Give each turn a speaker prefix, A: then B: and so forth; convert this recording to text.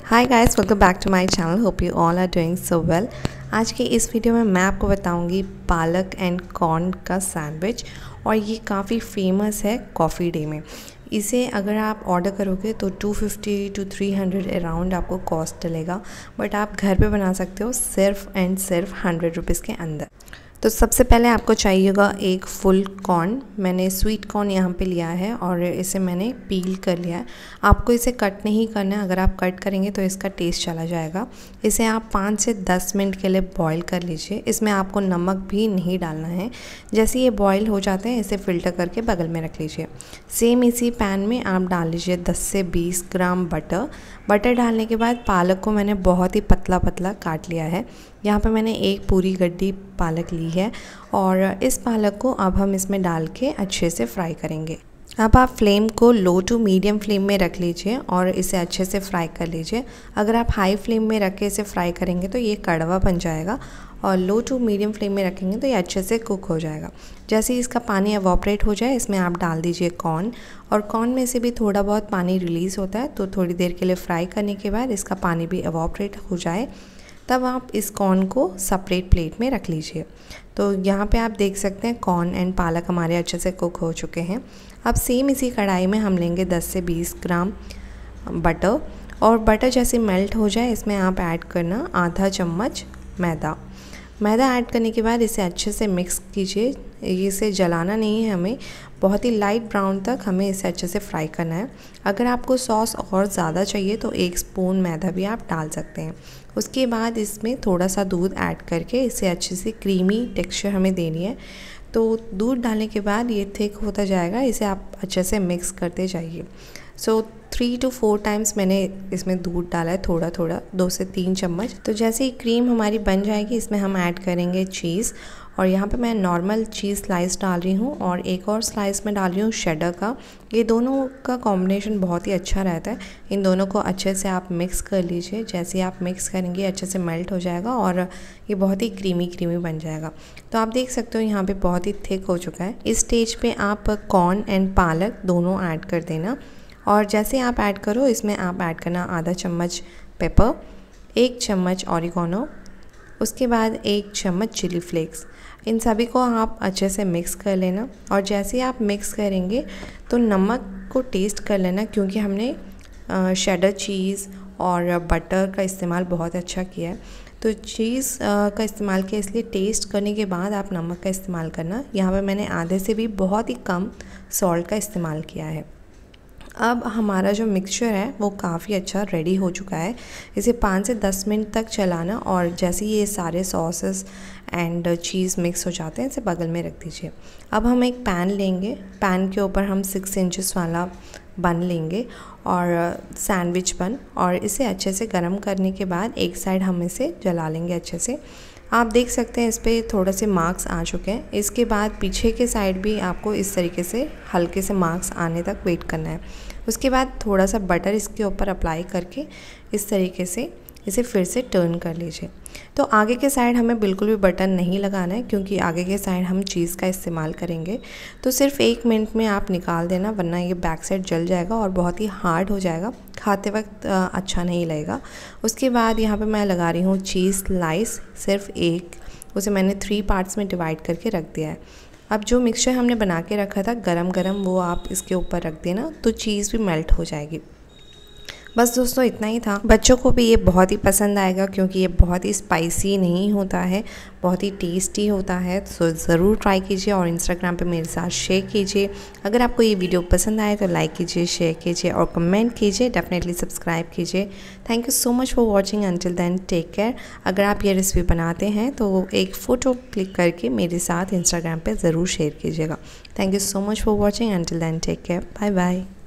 A: Hi guys, welcome back to my channel. Hope you all are doing so well. आज के इस video में मैं आपको बताऊंगी पालक एंड कॉर्न का सैंडविच, और ये काफ़ी फेमस है कॉफ़ी डे में। इसे अगर आप ऑर्डर करोगे तो 250 to 300 अराउंड आपको कॉस्ट डलेगा, बट आप घर पे बना सकते हो सिर्फ एंड सिर्फ 100 रुपीज़ के अंदर। तो सबसे पहले आपको चाहिएगा एक फुल कॉर्न। मैंने स्वीट कॉर्न यहाँ पे लिया है और इसे मैंने पील कर लिया है। आपको इसे कट नहीं करना है, अगर आप कट करेंगे तो इसका टेस्ट चला जाएगा। इसे आप 5 से 10 मिनट के लिए बॉईल कर लीजिए। इसमें आपको नमक भी नहीं डालना है। जैसे ये बॉईल हो जाते हैं इसे फ़िल्टर करके बगल में रख लीजिए। सेम इसी पैन में आप डाल लीजिए 10 से 20 ग्राम बटर डालने के बाद पालक को मैंने बहुत ही पतला पतला काट लिया है। यहाँ पे मैंने एक पूरी गड्डी पालक ली है और इस पालक को अब हम इसमें डाल के अच्छे से फ्राई करेंगे। अब आप फ्लेम को लो टू मीडियम फ्लेम में रख लीजिए और इसे अच्छे से फ्राई कर लीजिए। अगर आप हाई फ्लेम में रख के इसे फ्राई करेंगे तो ये कड़वा बन जाएगा, और लो टू मीडियम फ्लेम में रखेंगे तो ये अच्छे से कुक हो जाएगा। जैसे ही इसका पानी एवोपरेट हो जाए इसमें आप डाल दीजिए कॉर्न, और कॉर्न में से भी थोड़ा बहुत पानी रिलीज़ होता है। तो थोड़ी देर के लिए फ्राई करने के बाद इसका पानी भी एवोपरेट हो जाए तब आप इस कॉर्न को सेपरेट प्लेट में रख लीजिए। तो यहाँ पे आप देख सकते हैं कॉर्न एंड पालक हमारे अच्छे से कुक हो चुके हैं। अब सेम इसी कढ़ाई में हम लेंगे 10 से 20 ग्राम बटर, और बटर जैसे मेल्ट हो जाए इसमें आप ऐड करना आधा चम्मच मैदा ऐड करने के बाद इसे अच्छे से मिक्स कीजिए। इसे जलाना नहीं है हमें, बहुत ही लाइट ब्राउन तक हमें इसे अच्छे से फ्राई करना है। अगर आपको सॉस और ज़्यादा चाहिए तो 1 स्पून मैदा भी आप डाल सकते हैं। उसके बाद इसमें थोड़ा सा दूध ऐड करके इसे अच्छे से क्रीमी टेक्सचर हमें देनी है। तो दूध डालने के बाद ये थिक होता जाएगा, इसे आप अच्छे से मिक्स करते जाइए। सो 3 to 4 टाइम्स मैंने इसमें दूध डाला है, थोड़ा थोड़ा 2 से 3 चम्मच। तो जैसे ही क्रीम हमारी बन जाएगी इसमें हम ऐड करेंगे चीज़, और यहाँ पे मैं नॉर्मल चीज़ स्लाइस डाल रही हूँ और एक और स्लाइस में डाल रही हूँ शेडर का। ये दोनों का कॉम्बिनेशन बहुत ही अच्छा रहता है। इन दोनों को अच्छे से आप मिक्स कर लीजिए। जैसे ही आप मिक्स करेंगे अच्छे से मेल्ट हो जाएगा और ये बहुत ही क्रीमी बन जाएगा। तो आप देख सकते हो यहाँ पे बहुत ही थिक हो चुका है। इस स्टेज पे आप कॉर्न एंड पालक दोनों ऐड कर देना, और जैसे आप ऐड करो इसमें आप ऐड करना आधा चम्मच पेपर, 1 चम्मच ऑरिगेनो, उसके बाद 1 चम्मच चिली फ्लेक्स। इन सभी को आप अच्छे से मिक्स कर लेना, और जैसे ही आप मिक्स करेंगे तो नमक को टेस्ट कर लेना, क्योंकि हमने शेडर चीज़ और बटर का इस्तेमाल बहुत अच्छा किया है। तो चीज़ का इस्तेमाल किया, इसलिए टेस्ट करने के बाद आप नमक का इस्तेमाल करना। यहाँ पर मैंने आधे से भी बहुत ही कम सॉल्ट का इस्तेमाल किया है। अब हमारा जो मिक्सचर है वो काफ़ी अच्छा रेडी हो चुका है। इसे 5 से 10 मिनट तक चलाना, और जैसे ये सारे सॉसेस एंड चीज़ मिक्स हो जाते हैं इसे बगल में रख दीजिए। अब हम एक पैन लेंगे, पैन के ऊपर हम 6 इंचेस वाला बन लेंगे और सैंडविच बन, और इसे अच्छे से गर्म करने के बाद एक साइड हम इसे जला लेंगे अच्छे से। आप देख सकते हैं इस पर थोड़े से मार्क्स आ चुके हैं। इसके बाद पीछे के साइड भी आपको इस तरीके से हल्के से मार्क्स आने तक वेट करना है। उसके बाद थोड़ा सा बटर इसके ऊपर अप्लाई करके इस तरीके से इसे फिर से टर्न कर लीजिए। तो आगे के साइड हमें बिल्कुल भी बटर नहीं लगाना है, क्योंकि आगे के साइड हम चीज़ का इस्तेमाल करेंगे। तो सिर्फ 1 मिनट में आप निकाल देना, वरना ये बैक साइड जल जाएगा और बहुत ही हार्ड हो जाएगा, खाते वक्त अच्छा नहीं लगेगा। उसके बाद यहाँ पे मैं लगा रही हूँ चीज़ स्लाइस, सिर्फ एक, उसे मैंने 3 पार्ट्स में डिवाइड करके रख दिया है। अब जो मिक्सचर हमने बना के रखा था गरम गरम वो आप इसके ऊपर रख देना, तो चीज़ भी मेल्ट हो जाएगी। बस दोस्तों इतना ही था। बच्चों को भी ये बहुत ही पसंद आएगा, क्योंकि ये बहुत ही स्पाइसी नहीं होता है, बहुत ही टेस्टी होता है। सो ज़रूर ट्राई कीजिए और इंस्टाग्राम पे मेरे साथ शेयर कीजिए। अगर आपको ये वीडियो पसंद आए तो लाइक कीजिए, शेयर कीजिए और कमेंट कीजिए। डेफिनेटली सब्सक्राइब कीजिए। Thank you so much for watching. Until then take care. अगर आप ये रेसिपी बनाते हैं तो एक फ़ोटो क्लिक करके मेरे साथ इंस्टाग्राम पर ज़रूर शेयर कीजिएगा। Thank you so much for watching. Until then take care. Bye bye.